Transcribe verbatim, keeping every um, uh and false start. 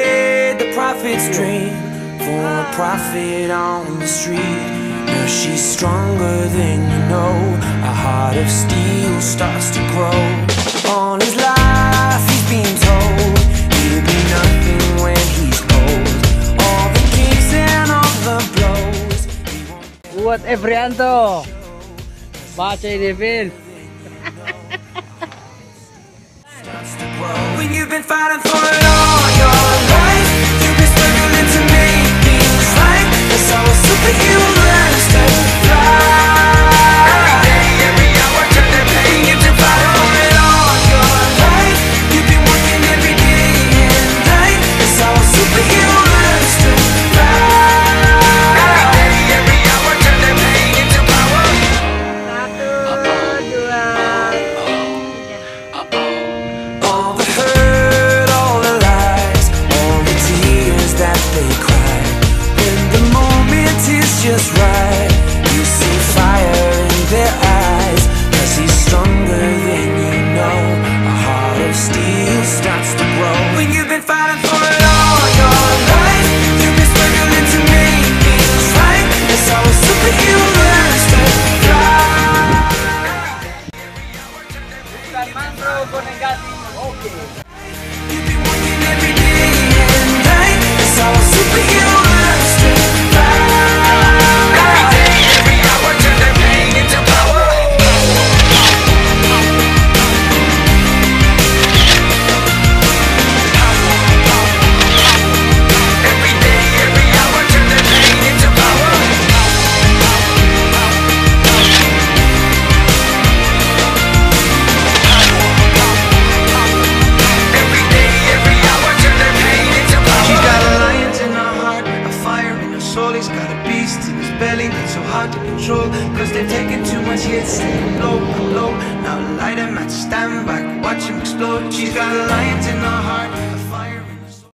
played the prophet's dream for a prophet on the street. Now she's stronger than you know. A heart of steel starts to grow. All his life he's been told he'll be nothing when he's old. All the kicks and all the blows. Buat Ebrianto, baca ini Vin. When you've been fighting for it all your life, you've been struggling to make things right. That's how a superhero learns to fly. Every day, every hour, turn their pain into fire. For it all your life, you've been working every day and night. That's how a superhero learns to fly. Every day, every hour, turn their pain into power. All the hurt, all the lies, all the tears that they cry. When the moment is just right, you see fire in their eyes. Cause he's stronger than you know. A heart of steel starts to grow. When you've been fighting for it all your life, you've been struggling to make things right. That's how a superhero learns to fly. You've been working every day and night. That's how a superhero learns to fly. Every day, every hour, turn their pain into power. Every day, every hour, turn their pain into power. Every day, every hour, turn their pain into power. She's got a lion in her heart, a fire in her soul. He's got a beast in his belly that's so hard to control. Cause they've taken too much hits, taking blow, blow. Now light him at stand back, watch him explode. She's got a lion in her heart,